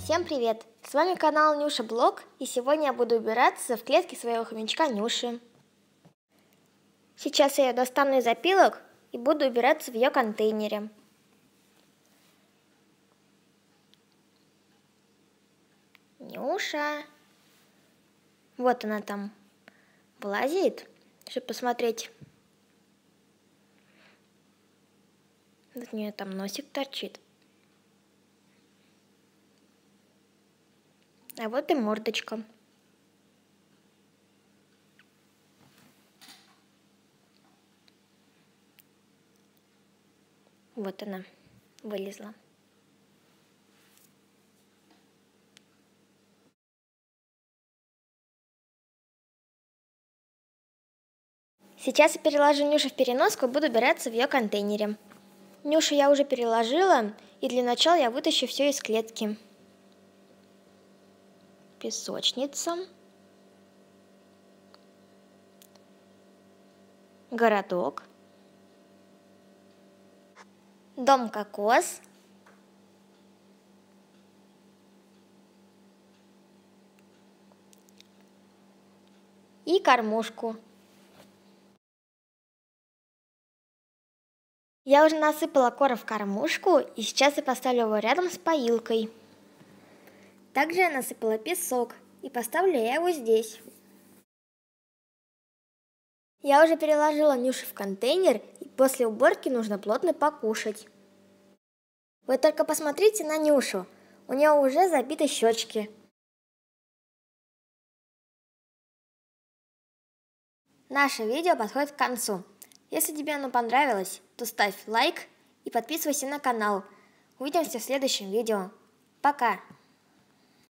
Всем привет! С вами канал Нюша Блог, и сегодня я буду убираться в клетке своего хомячка Нюши. Сейчас я ее достану из опилок и буду убираться в ее контейнере. Нюша! Вот она там вылазит, чтобы посмотреть. Вот у нее там носик торчит. А вот и мордочка. Вот она вылезла. Сейчас я переложу Нюшу в переноску и буду убираться в ее контейнере. Нюшу я уже переложила, и для начала я вытащу все из клетки. Песочница. Городок. Дом кокос. И кормушку. Я уже насыпала корм в кормушку, и сейчас я поставлю его рядом с поилкой. Также я насыпала песок, и поставлю я его здесь. Я уже переложила Нюшу в контейнер, и после уборки нужно плотно покушать. Вы только посмотрите на Нюшу, у нее уже забиты щечки. Наше видео подходит к концу. Если тебе оно понравилось, то ставь лайк и подписывайся на канал. Увидимся в следующем видео. Пока!